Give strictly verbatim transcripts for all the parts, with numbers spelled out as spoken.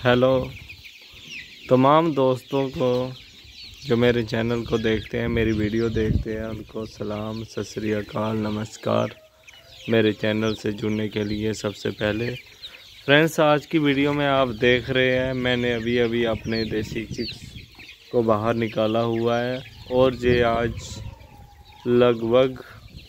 Hello तमाम दोस्तों को जो मेरे चैनल को देखते हैं, मेरी वीडियो देखते हैं, उनको सलाम, सत श्री अकाल, नमस्कार। मेरे चैनल से जुड़ने के लिए सबसे पहले फ्रेंड्स, आज की वीडियो में आप देख रहे हैं मैंने अभी अभी अपने देसी चिक्स को बाहर निकाला हुआ है और ये आज लगभग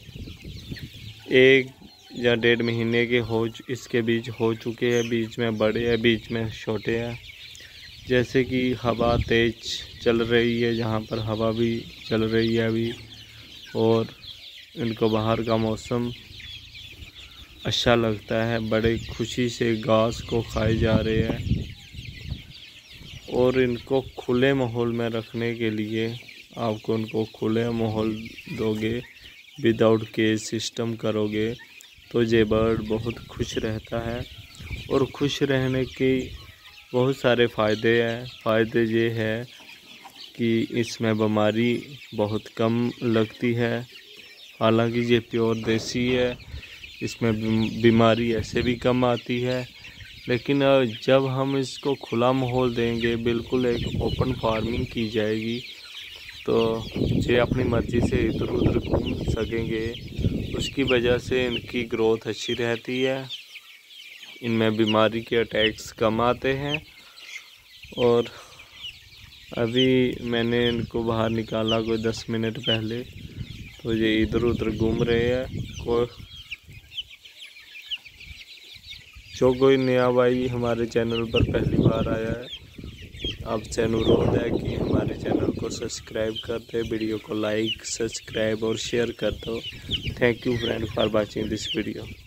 एक या डेढ़ महीने के हो इसके बीच हो चुके हैं। बीच में बड़े हैं, बीच में छोटे हैं। जैसे कि हवा तेज चल रही है, जहाँ पर हवा भी चल रही है अभी, और इनको बाहर का मौसम अच्छा लगता है। बड़े खुशी से घास को खाए जा रहे हैं और इनको खुले माहौल में रखने के लिए आपको उनको खुले माहौल दोगे, विदाउट केज सिस्टम करोगे तो ये बर्ड बहुत खुश रहता है। और खुश रहने के बहुत सारे फ़ायदे हैं। फ़ायदे ये है कि इसमें बीमारी बहुत कम लगती है। हालांकि ये प्योर देसी है, इसमें बीमारी ऐसे भी कम आती है। लेकिन जब हम इसको खुला माहौल देंगे, बिल्कुल एक ओपन फार्मिंग की जाएगी, तो ये अपनी मर्ज़ी से इधर उधर घूम सकेंगे। उसकी वजह से इनकी ग्रोथ अच्छी रहती है, इनमें बीमारी के अटैक्स कम आते हैं। और अभी मैंने इनको बाहर निकाला कोई दस मिनट पहले, तो ये इधर उधर घूम रहे हैं। को जो कोई नया भाई हमारे चैनल पर पहली बार आया है, आपसे अनुरोध है कि हमारे चैनल को सब्सक्राइब कर दे, वीडियो को लाइक, सब्सक्राइब और शेयर कर दो। Thank you friend for watching this video.